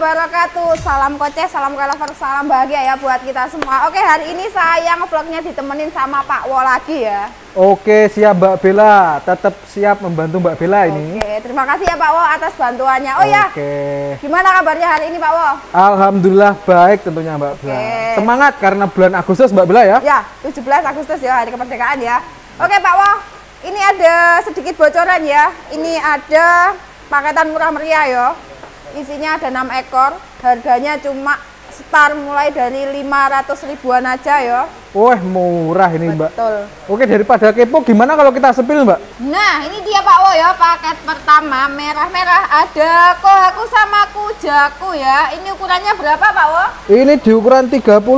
wabarakatuh. Salam koceh, salam kalaver, salam bahagia ya buat kita semua. Oke, hari ini saya ngevlognya ditemenin sama Pak Wo lagi ya. Oke, siap Mbak Bella. Tetap siap membantu Mbak Bella ini. Oke, terima kasih ya Pak Wo atas bantuannya. Oh ya, gimana kabarnya hari ini Pak Wo? Alhamdulillah baik tentunya Mbak Bella. Semangat karena bulan Agustus Mbak Bella ya. Ya, 17 Agustus ya, hari kemerdekaan ya. Oke Pak Wo, ini ada sedikit bocoran ya. Ini ada paketan murah meriah ya. Isinya ada 6 ekor, harganya cuma start mulai dari 500 ribuan aja ya. Wah, murah ini Mbak. Betul. Oke, daripada kepo, gimana kalau kita sepil Mbak? Nah, ini dia Pak Wo ya, paket pertama merah-merah ada Kohaku sama Kujaku ya. Ini ukurannya berapa Pak Wo? Ini di ukuran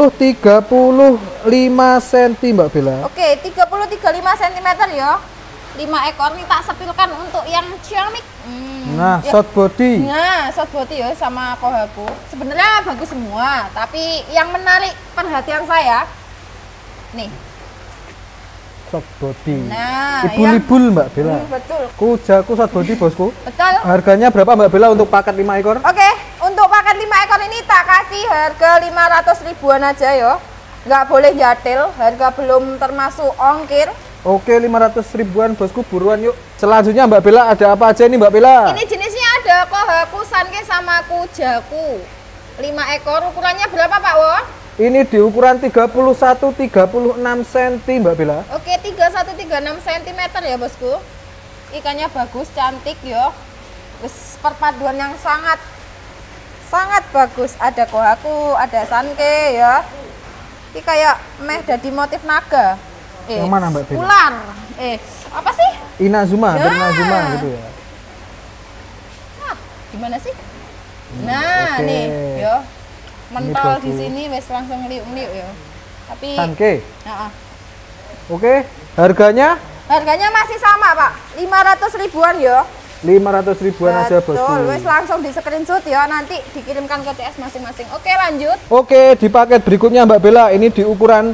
30-35 cm Mbak Bella. Oke, 30-35 cm ya. 5 ekor nih tak sepilkan untuk yang ciamik. Nah, ya. short body. Nah, short body ya sama Kohaku. Sebenarnya bagus semua, tapi yang menarik perhatian saya nih. Short body. Nah, Ibul-ibul Mbak Bella. Betul. Kujaku short body bosku. Betul. Harganya berapa Mbak Bella untuk paket 5 ekor? Oke, untuk paket 5 ekor ini tak kasih harga 500 ribuan aja ya. Nggak boleh jatil, harga belum termasuk ongkir. Oke, 500 ribuan bosku, buruan yuk. Selanjutnya Mbak Bella ada apa aja ini Mbak Bella? Ini jenisnya ada Kohaku, Sanke sama Kujaku. 5 ekor, ukurannya berapa Pak Wo? Ini di ukuran 31-36 cm Mbak Bella. Oke, 31-36 cm ya bosku. Ikannya bagus, cantik ya. Terus perpaduan yang sangat bagus. Ada Kohaku, ada Sanke ya. Ini kayak meh jadi motif naga. Yang mana Mbak Bella? Ular. Apa sih? Inazuma, Nah. Inazuma gitu ya. Nah, gimana sih? Nah, oke. nih, yo. Mental bagus. di sini wes langsung liuk-liuk ya. Tapi Sanke. nah, Oke, harganya harganya masih sama, Pak. 500 ribuan ya. 500 ribuan aja bosku. Betul, wes langsung di screenshot ya, nanti dikirimkan ke CS masing-masing. Oke, lanjut. Oke, di paket berikutnya Mbak Bella ini di ukuran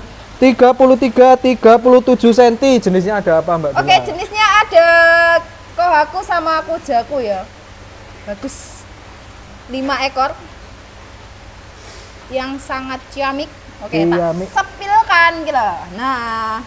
33-37 cm. Jenisnya ada apa Mbak Bella? Oke, jenisnya ada Kohaku sama Kujaku ya. Bagus. 5 ekor. Yang sangat ciamik. Oke, ciamik. tak sepilkan gitu. Nah,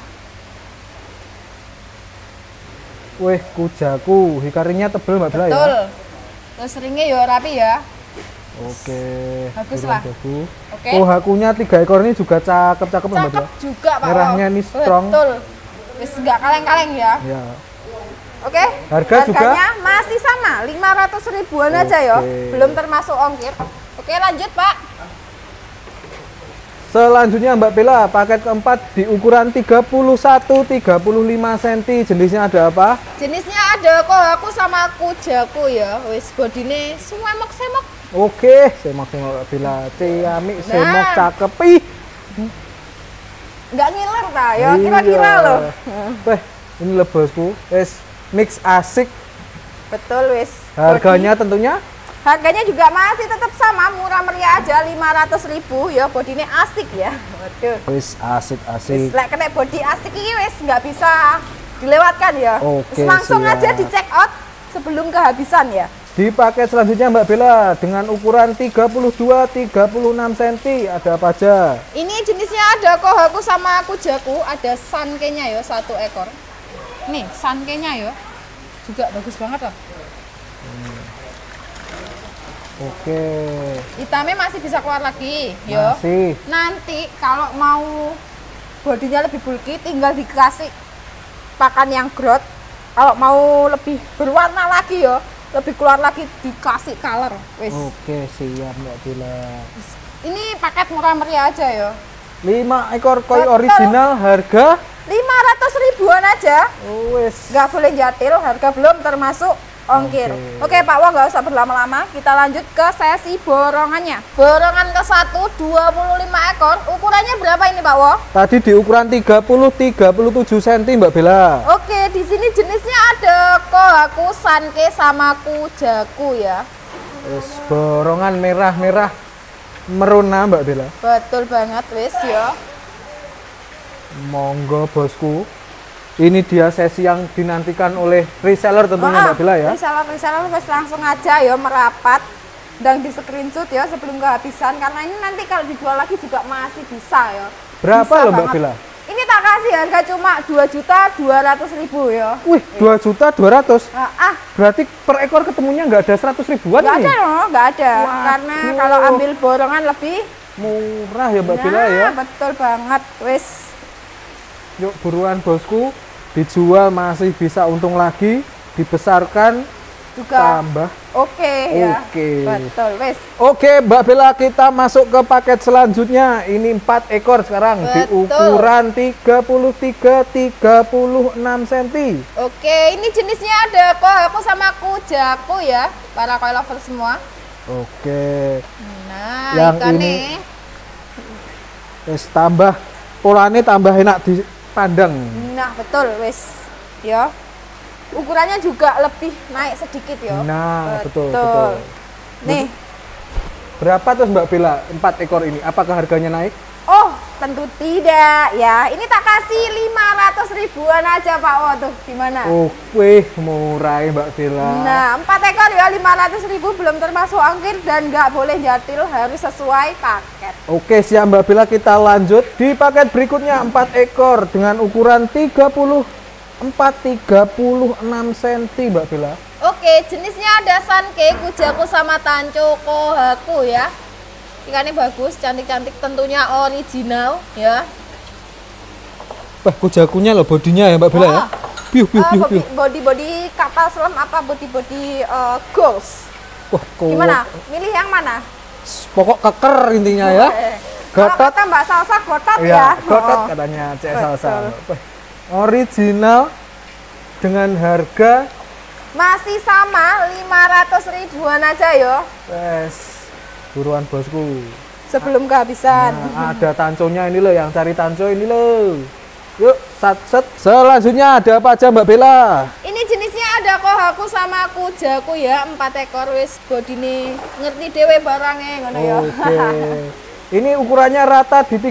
weh, Kujaku, hikarinya tebel Mbak Bella ya. betul. Terus ringnya ya rapi ya. Oke. Bagus lah. Oke. Kohakunya 3 ekor ini juga cakep-cakep Mbak Cakep Bella. juga Pak. Merahnya ini strong. Betul. Wis nggak kaleng-kaleng ya. Ya. Oke. Harganya masih sama, 500 ribuan aja ya. Belum termasuk ongkir. Oke, lanjut Pak. Selanjutnya Mbak Bella, paket keempat di ukuran 31-35 cm. Jenisnya ada apa? Jenisnya ada Kohaku sama Kujaku ya. Wis bodine semok-semok. Oke, semok-semok Mbak Bella. Ciamik, semok, cakep. Ih. Nggak ngiler ta ya, kira-kira loh. Weh, ini lho bosku. Wis mix asik. Betul wis. Harganya tentunya? Harganya juga masih tetap sama, murah meriah aja 500 ribu ya, bodinya asik ya. Waduh. Wis asik-asik. Wis lek kena body asik ini wis nggak bisa dilewatkan ya. Oke, langsung siap. aja di check out sebelum kehabisan ya. Di paket selanjutnya Mbak Bella dengan ukuran 32-36 cm. Ada apa aja? Ini jenisnya ada Kohaku sama Kujaku, ada Sankenya ya 1 ekor. Nih, Sankenya ya. Juga bagus banget loh. Oke. Hitamnya masih bisa keluar lagi, yo. Masih. Nanti kalau mau bodinya lebih bulky, tinggal dikasih pakan yang growth. Kalau mau lebih berwarna lagi, yo, lebih keluar lagi dikasih color. Wis. Oke, siap Mbak Bella. Ini paket murah meriah aja, yo. 5 ekor koi Betul. original, harga 500 ribuan aja. wes. Nggak boleh jatil, harga belum termasuk ongkir. Oke Pak Wo, nggak usah berlama-lama, kita lanjut ke sesi borongannya. Borongan ke 1 25 ekor. Ukurannya berapa ini Pak Wo? Tadi di ukuran 30-37 cm Mbak Bella. Oke, di sini jenisnya ada Kohaku, Sanke sama Kujaku ya. Wes, borongan merah-merah merona Mbak Bella. Betul banget wis ya. Monggo bosku. Ini dia sesi yang dinantikan oleh reseller tentunya Mbak Bella ya. Reseller wis langsung aja ya merapat. dan di screenshot ya sebelum kehabisan, karena ini nanti kalau dijual lagi juga masih bisa ya. Berapa Bisa loh Mbak banget. Bella? Ini tak kasih harga cuma 2.200.000 ya. Wih, 2.200.000. Ah, Berarti per ekor ketemunya nggak ada 100 ribuan nggak nih? ada loh, nggak ada. Waduh. Karena kalau ambil borongan lebih Murah ya Mbak Bella ya. betul banget. Wes. Yuk buruan bosku, dijual masih bisa untung lagi, dibesarkan Juga tambah. oke ya. Oke. Betul, wes. Oke Mbak Bella, kita masuk ke paket selanjutnya. Ini 4 ekor sekarang di Betul. ukuran 33-36 cm. Oke, ini jenisnya ada Kohaku sama Kujaku ya, para koi lover semua. Oke. Nah, Yang ikannya ini wes tambah polanya tambah enak dipandang. nah betul wes ya. Ukurannya juga lebih naik sedikit ya. Nah, betul. Nih, Berapa terus Mbak Bella 4 ekor ini? Apakah harganya naik? oh tentu tidak ya. Ini tak kasih 500 ribuan aja Pak. Wah tuh gimana? Wih, murah ya Mbak Bella. Nah, 4 ekor ya 500.000 belum termasuk ongkir dan nggak boleh jatil, harus sesuai paket. Oke, siap Mbak Bella, kita lanjut di paket berikutnya 4 ekor dengan ukuran 36 cm Mbak Bella. Oke, jenisnya ada Sanke, Kujaku sama Tancho Kohaku ya. Ikannya bagus, cantik-cantik, tentunya original ya. Wah, kujakunya loh bodinya ya Mbak Bella ya. Piu. Body kapal selam apa body goals? Wah, Gimana? Milih yang mana? Pokok keker intinya ya. Kalau Gotot. kata Mbak Salsa gotot Iya, ya. gotot Oh. katanya Cek Betul. Salsa. Wah, original dengan harga Masih sama 500 ribuan aja yo. wes buruan bosku. Sebelum kehabisan. Nah, ada tanconya ini loh, yang cari tanco ini loh. Yuk, set. Selanjutnya ada apa aja Mbak Bella? Ini jenisnya ada Kohaku sama Kujaku ya, 4 ekor wis bodine ngerti dewe barangnya ngono ya. Oke. Ini ukurannya rata di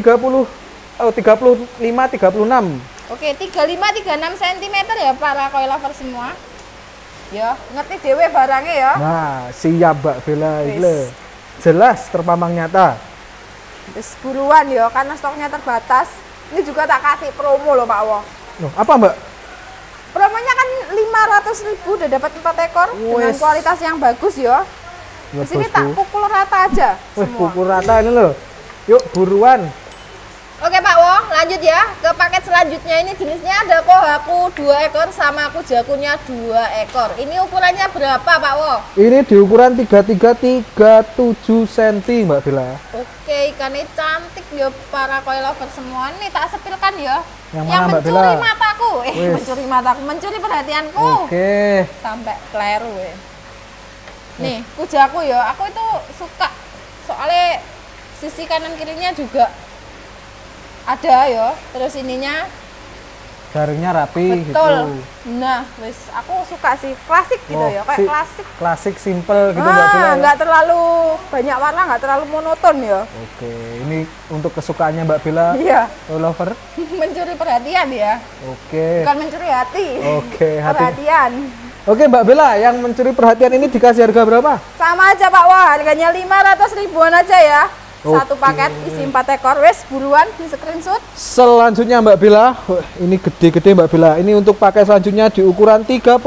35-36. Oke, 35-36 cm ya para koi lover semua. Ya, ngerti dewe barangnya ya. Nah, siap Mbak Bella Wis. ini loh. Jelas terpampang nyata. Wis buruan ya, karena stoknya terbatas. Ini juga tak kasih promo loh Pak Wo. Loh, apa Mbak? Promonya kan 500.000 udah dapat 4 ekor dengan Wes. kualitas yang bagus ya. Ya, Di sini tak bosku. pukul rata aja Wih, semua. pukul rata ini loh. Yuk, buruan. Oke Pak Wo, lanjut ya ke paket selanjutnya. Ini jenisnya ada Kohaku 2 ekor sama Kujakunya 2 ekor. Ini ukurannya berapa Pak Wo? Ini di ukuran 33-37 cm Mbak Bella. Oke, ikannya cantik ya para koi lover semua. Ini tak sepilkan ya. Yang mana, Mbak mencuri Bella? mataku. Wis. Mencuri mataku, mencuri perhatianku. Oke. Sampai kleru ya. Nih, Kujaku ya. Aku itu suka soalnya sisi kanan kirinya juga ada ya. Terus ininya Jaringnya rapi betul. gitu. Nah, wis aku suka sih klasik gitu ya, kayak klasik. Klasik simple gitu Mbak Bella. Ya? Nggak terlalu banyak warna, nggak terlalu monoton ya. Oke, ini untuk kesukaannya Mbak Bella. Iya. Lover. Mencuri perhatian ya. Oke. Bukan mencuri hati. Oke, hati. Perhatian. Oke Mbak Bella, yang mencuri perhatian ini dikasih harga berapa? Sama aja Pak Wah, harganya 500 ribuan aja ya. Satu Oke. paket isi 4 ekor. Wes buruan di screenshot. Selanjutnya Mbak Bella, wah, ini gede-gede Mbak Bella. Ini untuk pakai selanjutnya di ukuran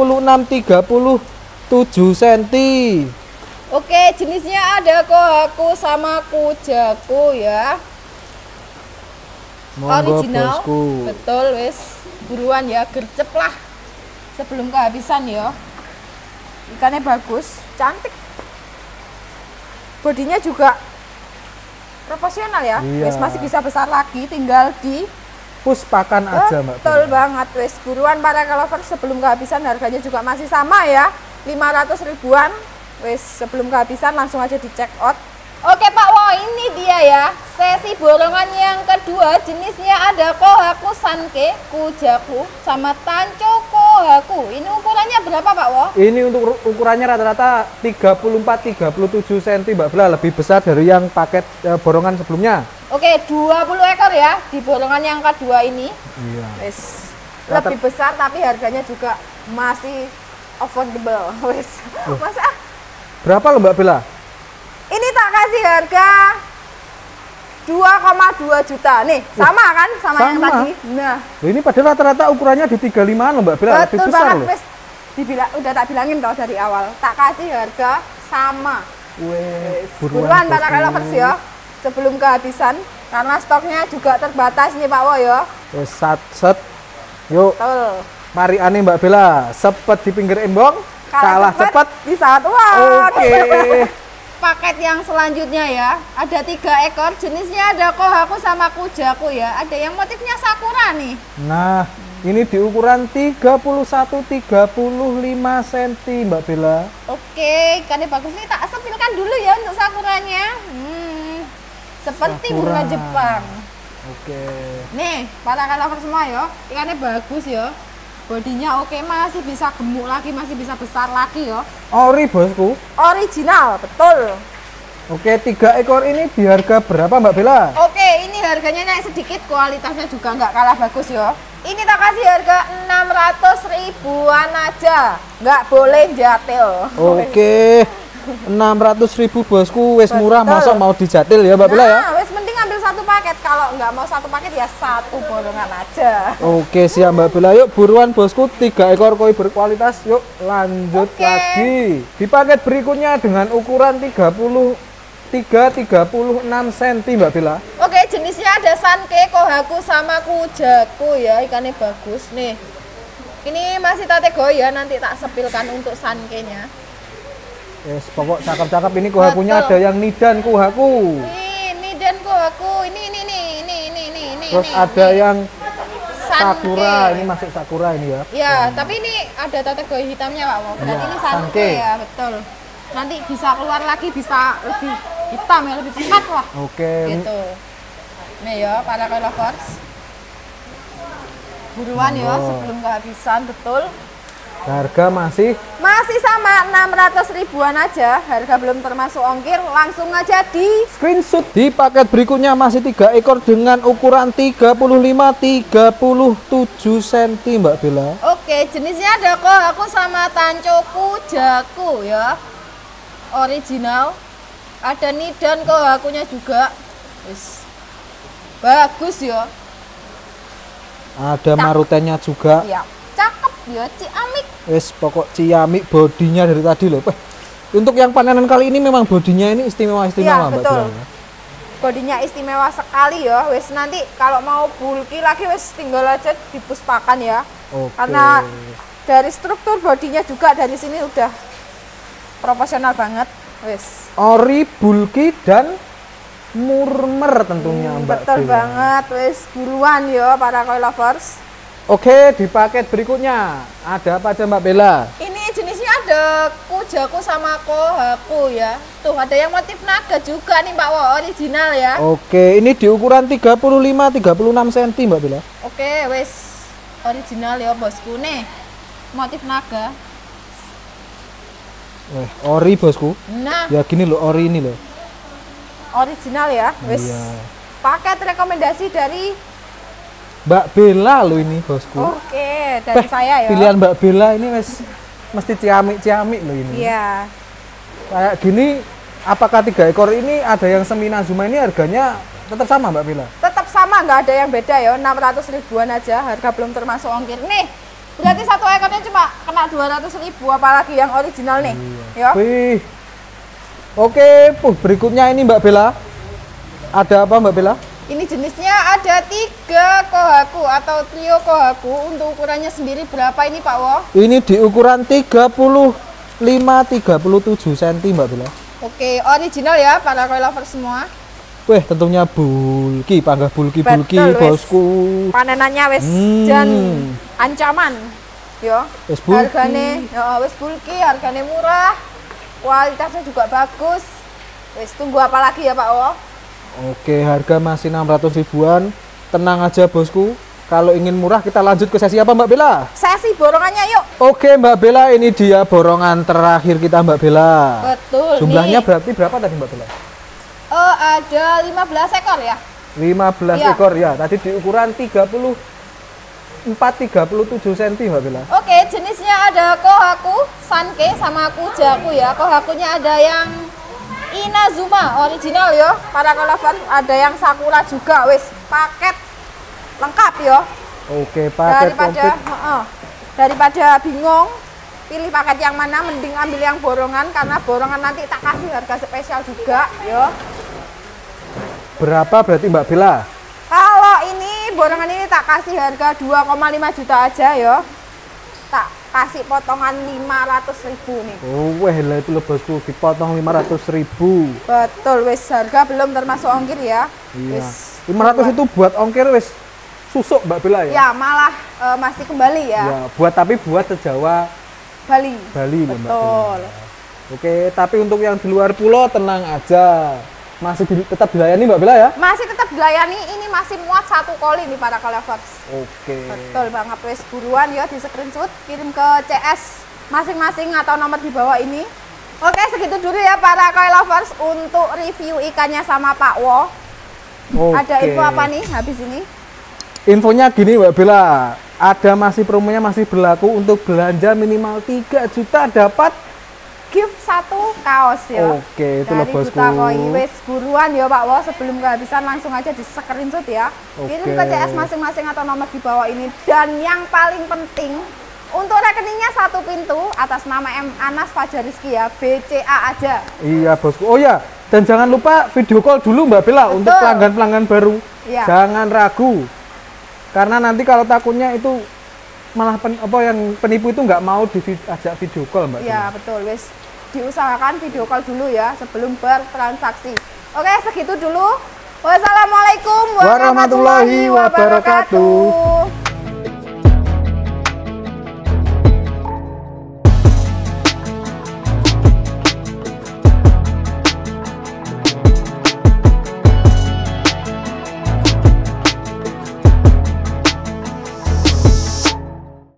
36-37 cm. Oke, jenisnya ada Kohaku sama Kujaku ya. Monggo Original. bosku. Betul, wes buruan ya, gercep lah sebelum kehabisan ya. Ikannya bagus, cantik. Bodinya juga proporsional ya. Iya. Wes masih bisa besar lagi, tinggal di Puspakan aja Mbak betul Bella. banget. Wes buruan para lovers sebelum kehabisan, harganya juga masih sama ya, 500 ribuan. Wes sebelum kehabisan langsung aja di check out. Oke Pak Wo, ini dia ya sesi borongan yang kedua. Jenisnya ada Kohaku Sanke, Kujaku sama Tancho Kohaku. Ini ukurannya berapa Pak Wo? Ini untuk ukurannya rata-rata 34-37 cm Mbak Bella, lebih besar dari yang paket borongan sebelumnya. Oke, 20 ekor ya di borongan yang kedua ini. Iya. Wes lebih besar tapi harganya juga masih affordable. Wes. Masa Berapa loh Mbak Bella? Ini tak kasih harga 2,2 juta. Nih, sama kan sama yang sama. tadi. Nah, Ini padahal rata-rata ukurannya di 35-an loh Mbak Bella, lebih betul besar banget. loh. Wes udah tak bilangin toh dari awal. Tak kasih harga sama. Weh, Buruan para bosku. lovers ya. Sebelum kehabisan karena stoknya juga terbatas nih Pak Wo ya. Wes set. Yuk, Betul. mari aneh Mbak Bella, sepet di pinggir embong, kalah cepet. di saat wah. Oke. Paket yang selanjutnya ya, ada 3 ekor, jenisnya ada Kohaku sama Kujaku ya. Ada yang motifnya sakura nih. Nah, ini di ukuran 31-35 cm Mbak Bella. Oke, ikannya bagus nih. Tak sepilkan dulu ya untuk sakuranya. Seperti bunga Sakura. Jepang. Oke. Nih, para lover semua ya, ikannya bagus ya. Bodinya oke, masih bisa gemuk lagi, masih bisa besar lagi ya. Ori bosku. Original, betul. Oke, 3 ekor ini di harga berapa Mbak Bella? Oke, ini harganya naik sedikit, kualitasnya juga nggak kalah bagus ya. Ini tak kasih harga 600 ribuan aja, nggak boleh jatil. Oke. 600.000 bosku, wes murah, Betul. masa mau dijatil ya Mbak Bella ya? Nah, wes mending ambil satu paket. Kalau nggak mau satu paket ya satu borongan aja. Oke siap Mbak Bella, yuk buruan bosku, 3 ekor koi berkualitas. Yuk lanjut Oke. lagi di paket berikutnya dengan ukuran 36 cm Mbak Bella. Oke, jenisnya ada Sanke, Kohaku sama Kujaku ya. Ikannya bagus nih. Ini masih kategori ya, nanti tak sepilkan untuk Sanke-nya. Yes, pokok cakep-cakep ini kohakunya Betul. ada yang nidan kohaku. Ini dan Kohaku, ini. Terus ini, ada ini. yang Sanke. sakura, ini masuk sakura ini ya. Ya, tapi ini ada kategori hitamnya Pak Wo. Berarti Iya, ini Sanke Sanke. ya, betul. Nanti bisa keluar lagi, bisa lebih hitam ya, lebih pekat lah. Oke. Gitu. Nih ya, para koi lovers. Buruan ya, Monggo. sebelum kehabisan, betul. Harga masih Sama 600 ribuan aja, harga belum termasuk ongkir, langsung aja di screenshot. Di paket berikutnya masih 3 ekor dengan ukuran 35-37 cm Mbak Bella. Oke, jenisnya ada Kohaku sama Tancho Kujaku ya. Original. Ada Nidan Kohakunya juga. Wis. Bagus ya. Ada marutennya juga. Ya, cakep ya, ciamik. Wes pokok ciamik, bodinya dari tadi loh. Untuk yang panenan kali ini memang bodinya ini istimewa Iya, Mbak betul. Bella. Bodinya istimewa sekali ya. Wis nanti kalau mau bulky lagi wis tinggal aja dipuspakan ya. Oke. Karena dari struktur bodinya juga dari sini udah proporsional banget. Wis. Ori, bulky dan murmer tentunya Mbak Betul Bella. banget. Wis buruan ya para koi lovers. Oke, di paket berikutnya ada apa aja Mbak Bella? Ini jenisnya ada Kujaku sama Kohaku ya. Tuh ada yang motif naga juga nih Pak Wo, original ya. Oke, ini di ukuran 35-36 cm Mbak Bella. Oke, wis original ya bosku nih. Motif naga. Weh, ori bosku. Nah, Ya gini loh, ori ini loh. original ya. Wis. Iya. Paket rekomendasi dari Mbak Bella loh ini bosku. Oke, dari saya ya. Pilihan Mbak Bella ini wes mesti ciamik-ciamik loh ini. Iya. Kayak gini, apakah 3 ekor ini ada yang Seminazuma ini harganya tetap sama Mbak Bella? Tetap sama, nggak ada yang beda ya. 600 ribuan aja, harga belum termasuk ongkir. Nih, berarti satu ekornya cuma kena 200 ribu, apalagi yang original nih. Ya. Wih. Oke, berikutnya ini Mbak Bella. Ada apa Mbak Bella? Ini jenisnya ada 3 Kohaku atau trio Kohaku. Untuk ukurannya sendiri berapa ini Pak Wo? Ini di ukuran 35-37 cm Mbak Bella. Oke, original ya para koi lover semua. Weh, tentunya bulky, panggah bulky-bulky Betul, wes. bosku. Panenannya wes Hmm. dan ancaman. Yo. Wes bulky. Hargane ya wes bulky, harganya murah. Kualitasnya juga bagus. Wes tunggu apa lagi ya Pak Wo? Oke, harga masih 600 ribuan. Tenang aja bosku. Kalau ingin murah kita lanjut ke sesi apa Mbak Bella? Sesi borongannya yuk. Oke Mbak Bella, ini dia borongan terakhir kita Mbak Bella. Betul. Jumlahnya nih. berarti berapa tadi Mbak Bella? Ada 15 ekor ya. 15 Iya. ekor ya. Tadi di ukuran 34-37 cm Mbak Bella. Oke, jenisnya ada Kohaku, Sanke sama Kujaku ya. Kohakunya ada yang Inazuma original yo. Para lover ada yang Sakura juga wis paket lengkap yo. Oke, paket komplit. Daripada bingung pilih paket yang mana, mending ambil yang borongan karena borongan nanti tak kasih harga spesial juga yo. Berapa berarti Mbak Bella? Kalau ini borongan ini tak kasih harga 2,5 juta aja yo. Tak kasih potongan 500.000 nih. Oh, weh lah itu loh bosku, dipotong 500.000. Betul, wis harga belum termasuk ongkir ya. Iya. Wis 500 itu buat ongkir wis susuk Mbak Bella ya? Ya, malah masih kembali ya. Ya, tapi buat se-Jawa Bali. Mbak Bella. Betul. Oke, tapi untuk yang di luar pulau tenang aja. Masih tetap dilayani Mbak Bella ya? Masih tetap dilayani, ini masih muat 1 koli nih para lovers. Oke. Betul banget, wes buruan ya di screenshot, kirim ke CS masing-masing atau nomor di bawah ini. Oke, segitu dulu ya para lovers untuk review ikannya sama Pak Wo. Oke. Ada info apa nih habis ini? Infonya gini Mbak Bella, masih promonya masih berlaku untuk belanja minimal 3 juta dapat gift 1 kaos ya. Oke, itu loh bosku. Wes buruan ya Pak Wo, sebelum kehabisan langsung aja di screenshot ya. Kirim ke CS masing-masing atau nomor di bawah ini. Dan yang paling penting, untuk rekeningnya 1 pintu atas nama M. Anas Fajar Rizky ya, BCA aja. Iya bosku. Oh ya, dan jangan lupa video call dulu Mbak Bella. Betul. Untuk pelanggan-pelanggan baru. Ya. Jangan ragu. Karena nanti kalau takutnya itu malah yang penipu itu nggak mau diajak video call Mbak. Iya betul, wes diusahakan video call dulu ya sebelum bertransaksi. Oke, segitu dulu. Wassalamualaikum warahmatullahi wabarakatuh.